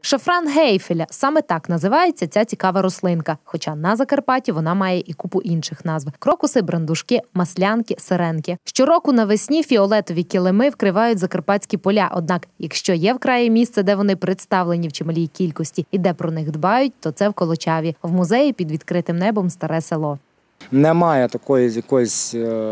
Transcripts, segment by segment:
Шафран Гейфеля – саме так називається ця цікава рослинка. Хоча на Закарпатті вона має і купу інших назв – крокуси, брандушки, маслянки, сиренки. Щороку навесні фіолетові килими вкривають закарпатські поля. Однак, якщо є в краї місце, де вони представлені в чималій кількості і де про них дбають, то це в Колочаві, в музеї під відкритим небом «Старе село». Немає такої якоїсь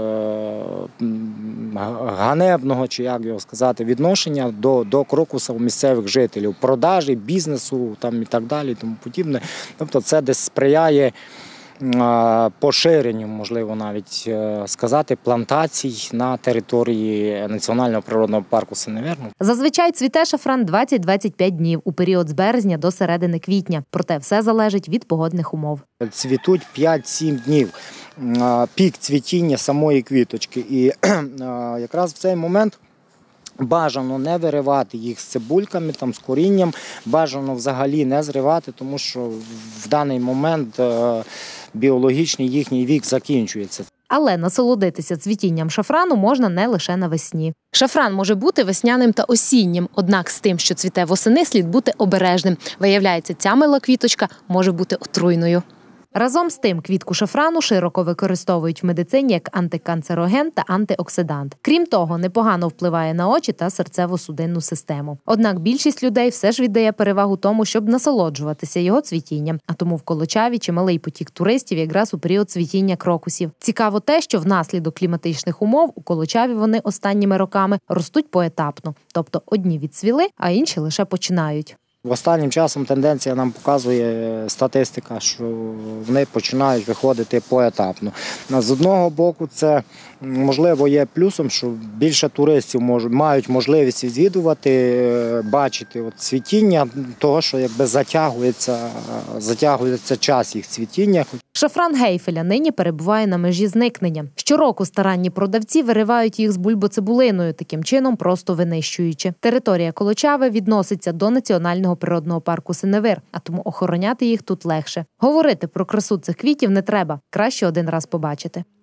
ганебного, чи як його сказати, відношення до крокуса у місцевих жителів, продажі, бізнесу там, і так далі, тому подібне. Тобто це десь сприяє поширенню, можливо, навіть сказати, плантацій на території Національного природного парку Синеверну. Зазвичай цвіте шафран 20-25 днів у період з березня до середини квітня. Проте все залежить від погодних умов. Цвітуть 5-7 днів, пік цвітіння самої квіточки. І якраз в цей момент бажано не виривати їх з цибульками, там, з корінням, бажано взагалі не зривати, тому що в даний момент біологічний їхній вік закінчується. Але насолодитися цвітінням шафрану можна не лише навесні. Шафран може бути весняним та осіннім, однак з тим, що цвіте восени, слід бути обережним. Виявляється, ця мила квіточка може бути отруйною. Разом з тим, квітку шафрану широко використовують в медицині як антиканцероген та антиоксидант. Крім того, непогано впливає на очі та серцево-судинну систему. Однак більшість людей все ж віддає перевагу тому, щоб насолоджуватися його цвітінням. А тому в Колочаві чималий потік туристів якраз у період цвітіння крокусів. Цікаво те, що внаслідок кліматичних умов у Колочаві вони останніми роками ростуть поетапно. Тобто одні відцвіли, а інші лише починають. Останнім часом тенденція нам показує статистика, що вони починають виходити поетапно. З одного боку, це, можливо, є плюсом, що більше туристів мають можливість відвідувати, бачити цвітіння того, що якби затягується час їх цвітіння. Шафран Гейфеля нині перебуває на межі зникнення. Щороку старанні продавці виривають їх з бульбоцибулиною, таким чином просто винищуючи. Територія Колочави відноситься до Національного природного парку Синевир, а тому охороняти їх тут легше. Говорити про красу цих квітів не треба, краще один раз побачити.